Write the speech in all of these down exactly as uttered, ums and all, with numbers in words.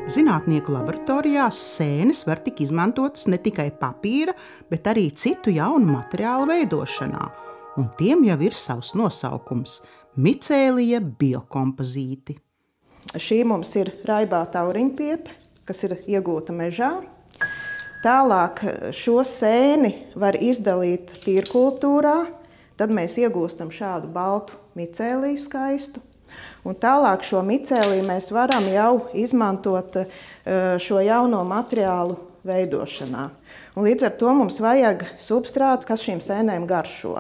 Zinātnieku laboratorijās sēnes var tik izmantotas ne tikai papīra, bet arī citu jaunu materiālu veidošanā, un tiem jau ir savs nosaukums – micēlija biokompozīti. Šī mums ir raibā tauriņpiepe, kas ir iegūta mežā. Tālāk šo sēni var izdalīt tīrkultūrā, tad mēs iegūstam šādu baltu micēliju skaistu. Un tālāk šo micēliju mēs varam jau izmantot šo jauno materiālu veidošanā. Un līdz ar to mums vajag substrātu, kas šīm sēnēm garšo.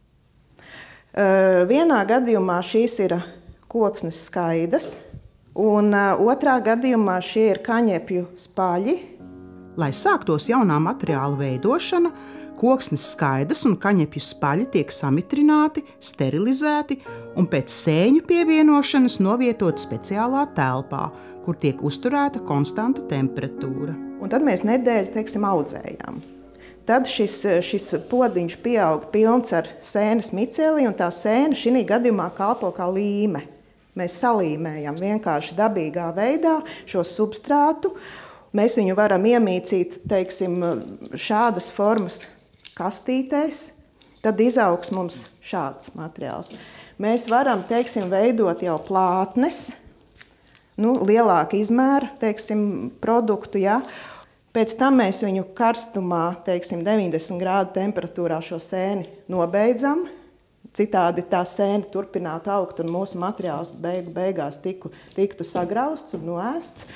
Vienā gadījumā šīs ir koksnes skaidas, un otrā gadījumā šie ir kaņepju spaļi. Lai sāktos jaunā materiāla veidošana, koksnes skaidas un kaņepju spaļi tiek samitrināti, sterilizēti un pēc sēņu pievienošanas novietot speciālā telpā, kur tiek uzturēta konstanta temperatūra. Un tad mēs nedēļu, teiksim, audzējām. Tad šis, šis podiņš pieaug pilns ar sēnes micēliju, un tā sēne šī gadījumā kalpo kā līme. Mēs salīmējam vienkārši dabīgā veidā šo substrātu. Mēs viņu varam iemīcīt, teiksim, šādas formas kastītēs, tad izaugs mums šāds materiāls. Mēs varam, teiksim, veidot jau plātnes, nu, lielāka izmēra, teiksim, produktu, ja. Pēc tam mēs viņu karstumā, teiksim, deviņdesmit grādu temperatūrā šo sēni nobeidzam. Citādi tā sēne turpinātu augt un mūsu materiāls beigu beigās tiku, tiktu sagrausts un noēsts.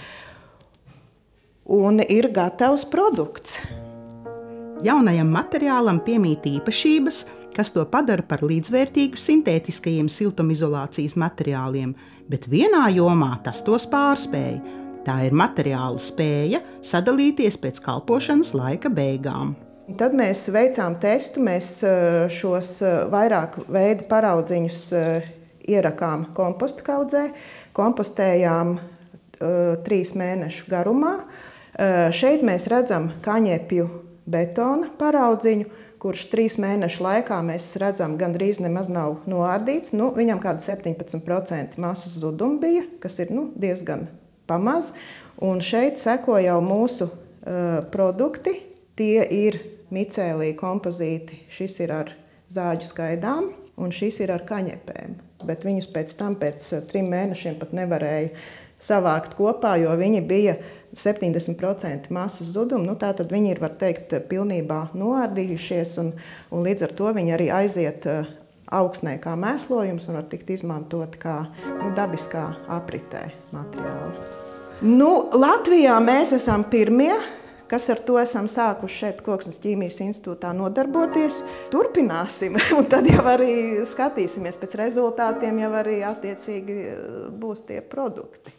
Un ir gatavs produkts. Jaunajam materiālam piemīt īpašības, kas to padara par līdzvērtīgu sintētiskajiem siltumizolācijas materiāliem, bet vienā jomā tas tos pārspēja. Tā ir materiāla spēja sadalīties pēc kalpošanas laika beigām. Tad mēs veicām testu, mēs šos vairāk veidu paraudziņus ierakām komposta kaudzē, kompostējām trīs mēnešu garumā. Šeit mēs redzam kaņepju betona paraudziņu, kurš trīs mēnešu laikā mēs redzam gandrīz nemaz nav noārdīts. Nu, viņam kāda septiņpadsmit procenti masas zuduma bija, kas ir nu, diezgan pamaz. Un šeit seko jau mūsu uh, produkti. Tie ir micēlija kompozīti. Šis ir ar zāģu skaidām un šis ir ar kaņepēm. Bet viņus pēc tam, pēc trim mēnešiem pat nevarēja savākt kopā, jo viņi bija septiņdesmit procenti masas zuduma. Nu, tātad viņi ir, var teikt, pilnībā noārdījušies, un, un līdz ar to viņi arī aiziet augsnē kā mēslojums un var tikt izmantot kā nu, dabiskā apritē materiāli. Nu, Latvijā mēs esam pirmie, kas ar to esam sākuši šeit Koksnes ķīmijas institūtā nodarboties. Turpināsim, un tad jau arī skatīsimies pēc rezultātiem, jau arī attiecīgi būs tie produkti.